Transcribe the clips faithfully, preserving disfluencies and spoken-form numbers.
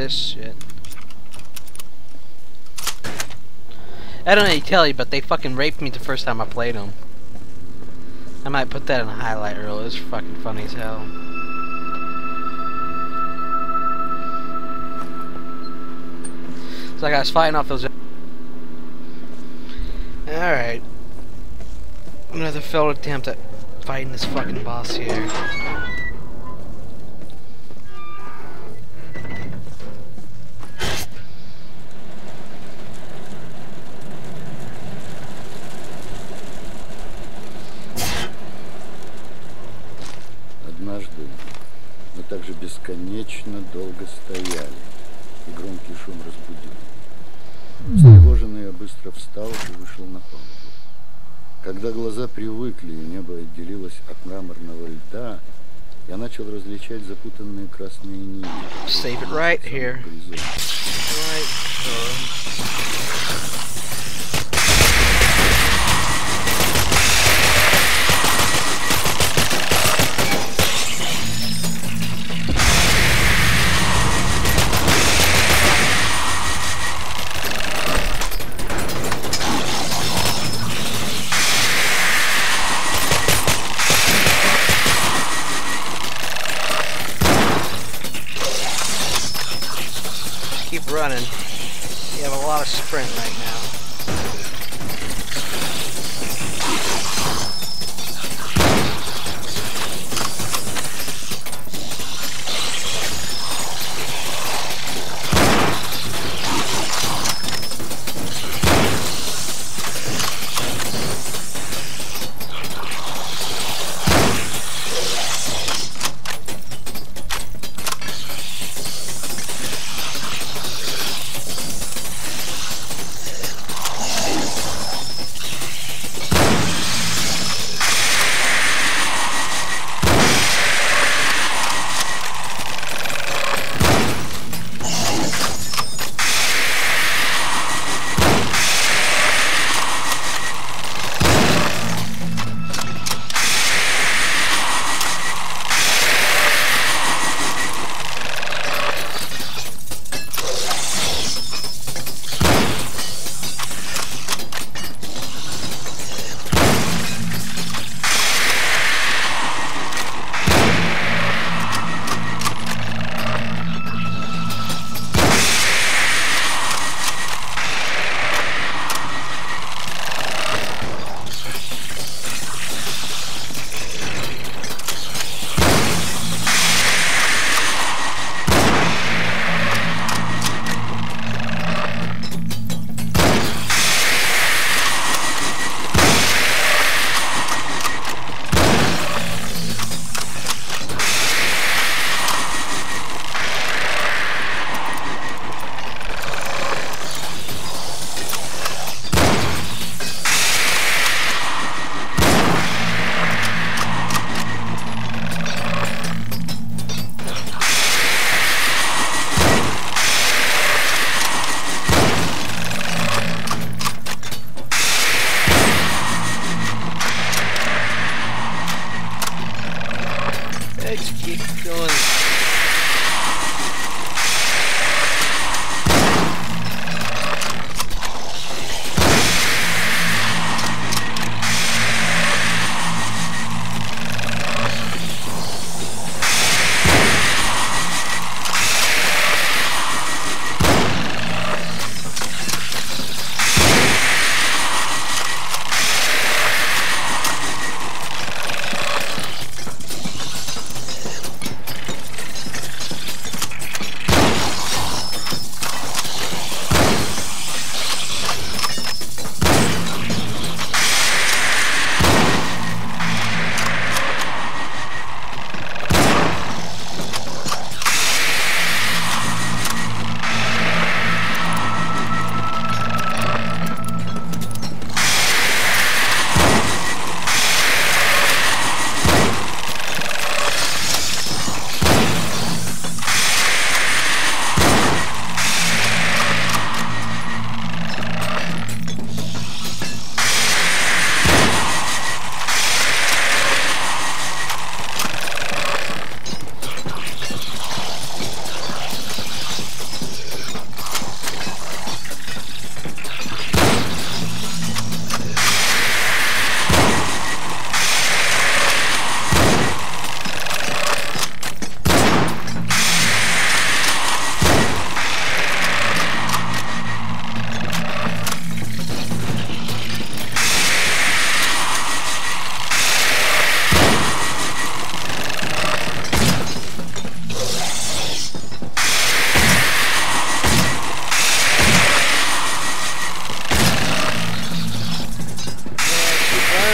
this shit. I don't know how you tell you, but they fucking raped me the first time I played them. I might put that in a highlight reel. It's fucking funny as hell. It's like I was fighting off those. Alright. Another failed attempt at fighting this fucking boss here. Однажды мы также бесконечно долго стояли, и громкий шум разбудил. Встревоженный я быстро встал и вышел на палубу. Когда глаза привыкли и небо отделилось от мраморного льда, я начал различать запутанные красные нити. Save it right here. Right. Keep running. You have a lot of sprint right now. Let's keep going.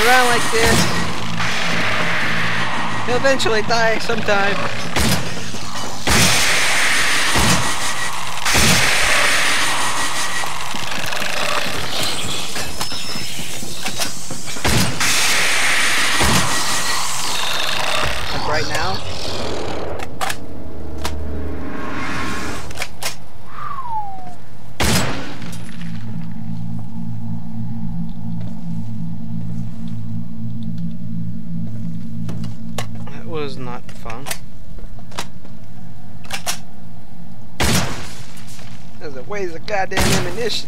around like this, he'll eventually die sometime. Like right now. Was not fun. There's a waste of goddamn ammunition.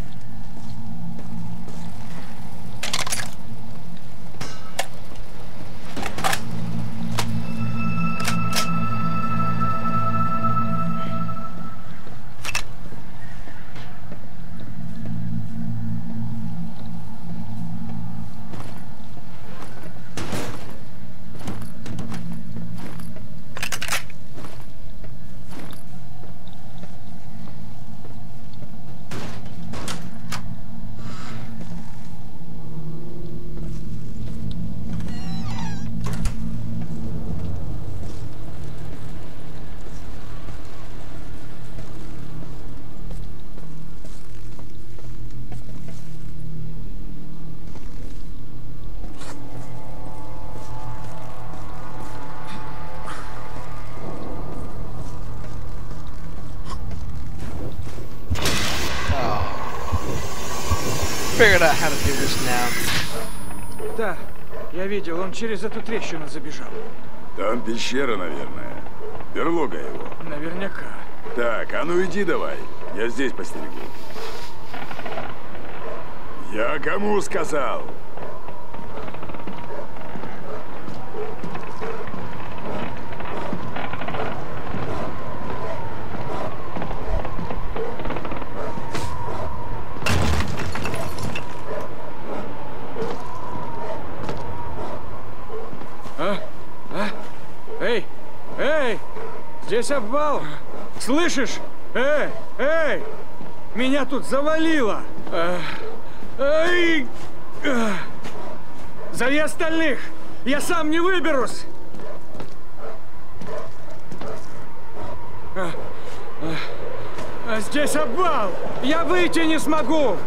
Figured out how to do this now. Да, я видел, он через эту трещину забежал. Там пещера, наверное. Берлога его. Наверняка. Так, а ну иди давай. Я здесь постерегу. Я кому сказал? Здесь обвал! Слышишь? Эй, эй! Меня тут завалило! Эй! Зови остальных! Я сам не выберусь! Здесь обвал! Я выйти не смогу!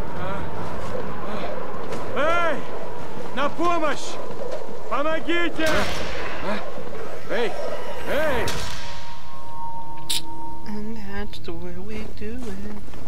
Эй! На помощь! Помогите! Эй! Эй! And that's the way we do it.